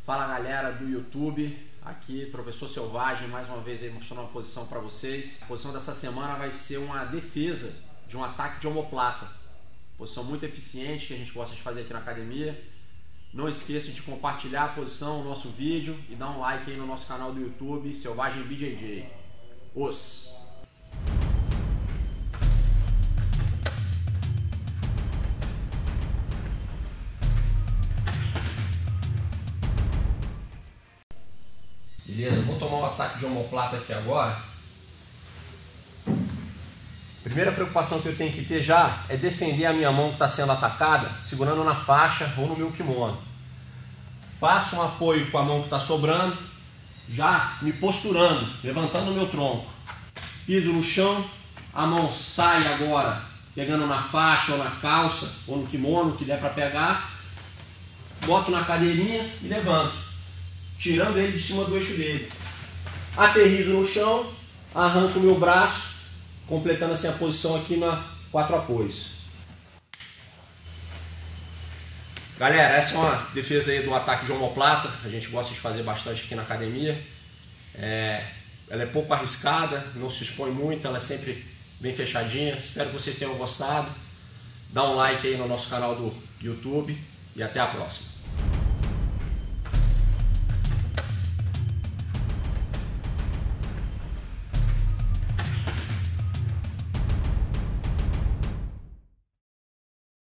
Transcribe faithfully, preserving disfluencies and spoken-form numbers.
Fala galera do YouTube, aqui Professor Selvagem, mais uma vez aí mostrando uma posição para vocês. A posição dessa semana vai ser uma defesa de um ataque de omoplata. Posição muito eficiente que a gente gosta de fazer aqui na academia. Não esqueça de compartilhar a posição, o nosso vídeo e dar um like aí no nosso canal do YouTube, Selvagem B J J. Os! Beleza, vou tomar um ataque de omoplata aqui agora. Primeira preocupação que eu tenho que ter já é defender a minha mão que está sendo atacada, segurando na faixa ou no meu kimono. Faço um apoio com a mão que está sobrando, já me posturando, levantando o meu tronco. Piso no chão, a mão sai agora, pegando na faixa ou na calça ou no kimono, que der para pegar. Boto na cadeirinha e levanto, tirando ele de cima do eixo dele. Aterrizo no chão, arranco o meu braço, completando assim a posição aqui na quatro apoios. Galera, essa é uma defesa aí do ataque de omoplata, a gente gosta de fazer bastante aqui na academia. É, ela é pouco arriscada, não se expõe muito, ela é sempre bem fechadinha. Espero que vocês tenham gostado. Dá um like aí no nosso canal do YouTube e até a próxima.